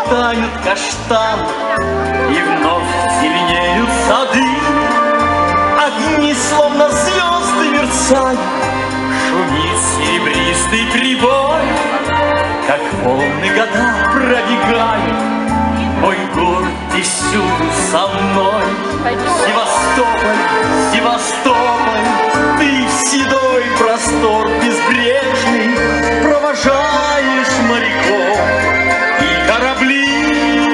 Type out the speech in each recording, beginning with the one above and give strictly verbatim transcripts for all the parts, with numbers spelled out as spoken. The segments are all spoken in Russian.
расцветают каштаны, и вновь зеленеют сады. Огни, словно звезды, мерцают, шумит серебристый прибой. Как волны года пробегают, мой город, ты всюду со мной. Севастополь, Севастополь, ты в седой простор безбрежный провожаешь моряков и корабли.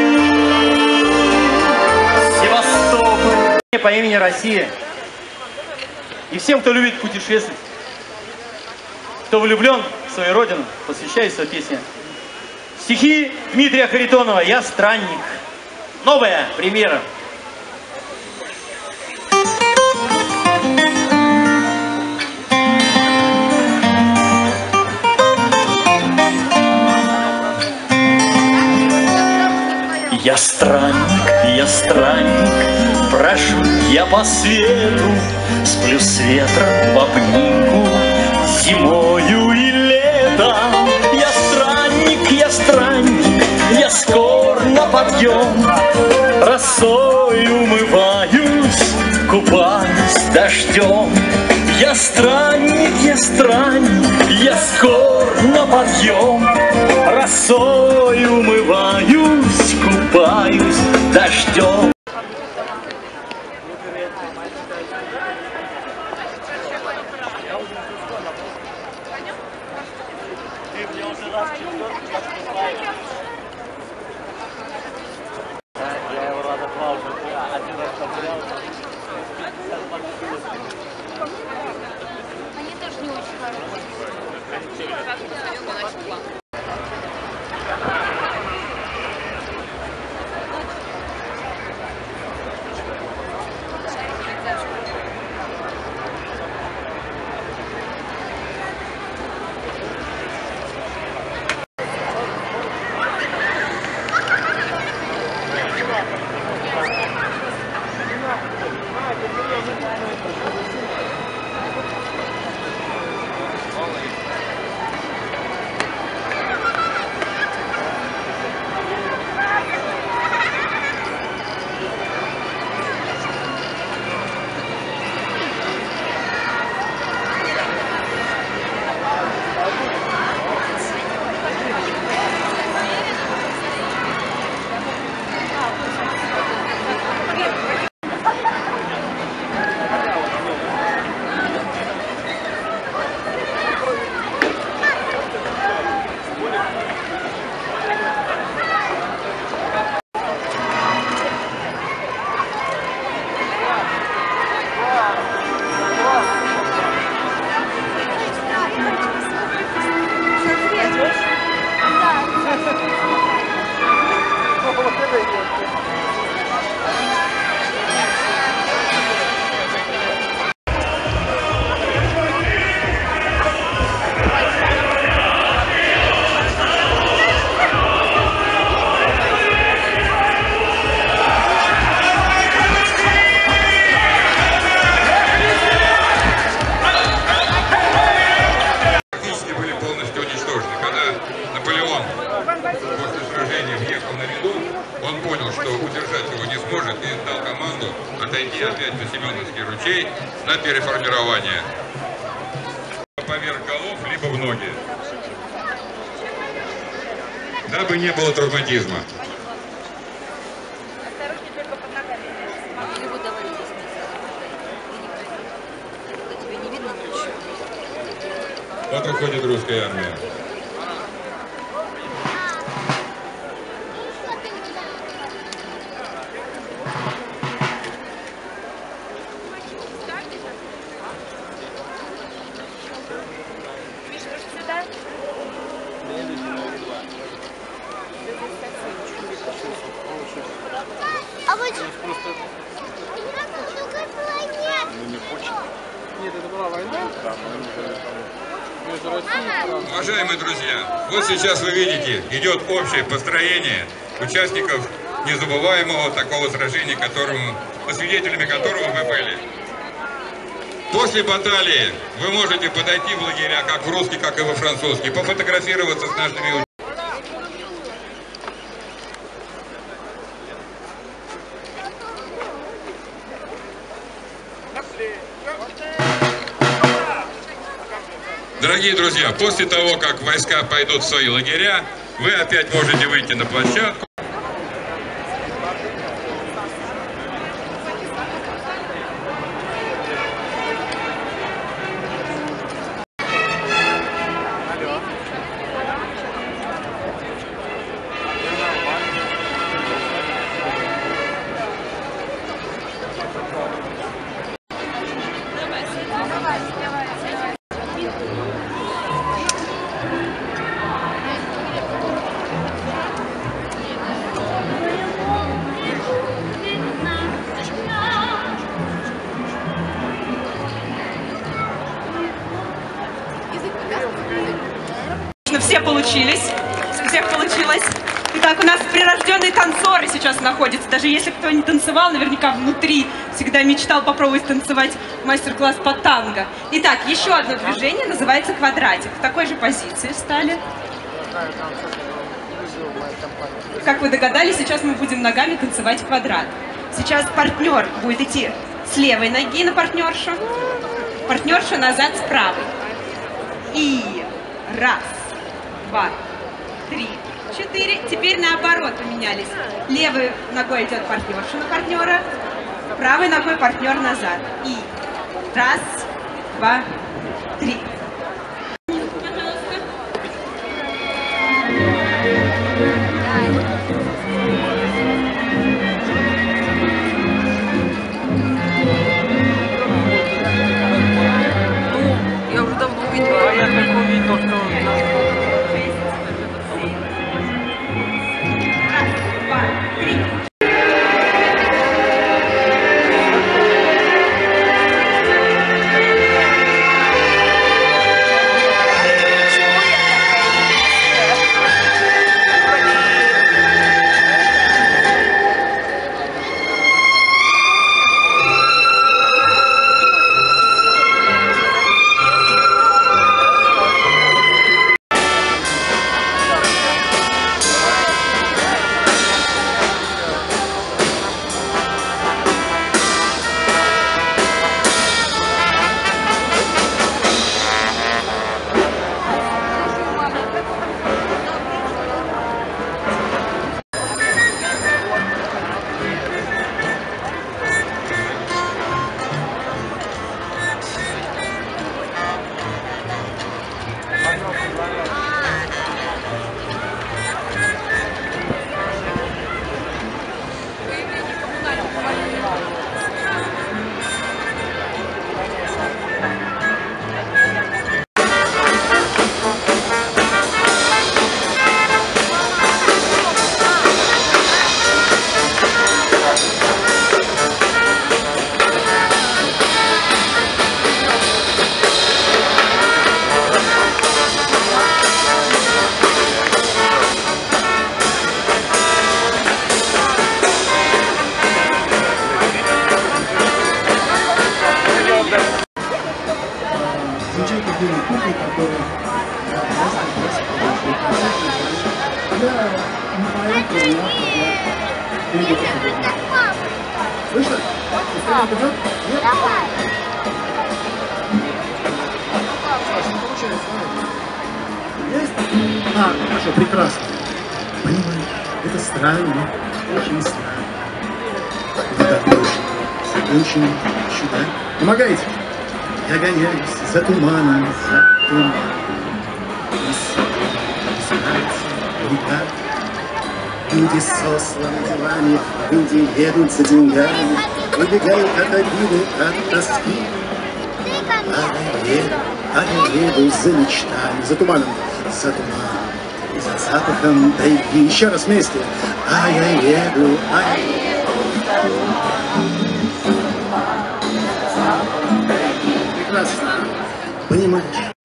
Севастополь. По имени Россия. И всем, кто любит путешествовать, кто влюблен в свою родину, посвящаю свою песню. Стихи Дмитрия Харитонова «Я странник». Новая премьера. Я странник, я странник, прошу я по свету, сплю с ветром в обнимку, зимою и летом. Я странник, я странник, я скор на подъем, росой умываюсь, купаюсь дождем. Я странник, я странник, я скор на подъем, росой умываюсь, купаюсь дождем. Я его разослал уже один раз потерял. Они тоже не очень хорошие. Он понял, что удержать его не сможет, и дал команду отойти опять на Семеновский ручей на переформирование. Поверх голов, либо в ноги. Дабы не было травматизма. Осторожнее только под ногами. Его давай здесь не тебе не видно ничего. Вот уходит русская армия. А вы что? Ну не хочет. Нет, это была война. Да, между Россией и Францией. Уважаемые друзья, вот сейчас вы видите, идет общее построение участников незабываемого такого сражения, которому, свидетелями которого мы были. После баталии вы можете подойти в лагеря, как в русский, как и во французский, пофотографироваться с нашими участниками. Дорогие друзья, после того, как войска пойдут в свои лагеря, вы опять можете выйти на площадку. Все получились, у всех получилось. Итак, у нас прирожденные танцоры сейчас находятся. Даже если кто не танцевал, наверняка внутри всегда мечтал попробовать танцевать мастер-класс по танго. Итак, еще одно движение называется квадратик. В такой же позиции встали. Как вы догадались, сейчас мы будем ногами танцевать квадрат. Сейчас партнер будет идти с левой ноги на партнершу, партнерша назад с правой. И раз, два, три, четыре. Теперь наоборот поменялись. Левой ногой идет партнерша на партнера, правой ногой партнер назад. И раз, два, три. Я уже давно увидела. А я так увидел, что... Слышно? Давай. Саша, не получается, есть? А, хорошо, прекрасно. Понимаешь, это странно, очень странно. Вы так очень, очень чудо. Помогайте. Я гоняюсь за туманом, за туманом. И собирается река. Люди сосланы делами, люди едут за деньгами, убегают от обиды, от тоски. А я еду, а я еду за мечтами, за туманом, за туманом, и за запахом тайги. Еще раз вместе. А я еду, а я еду. Прекрасно. Понимаешь?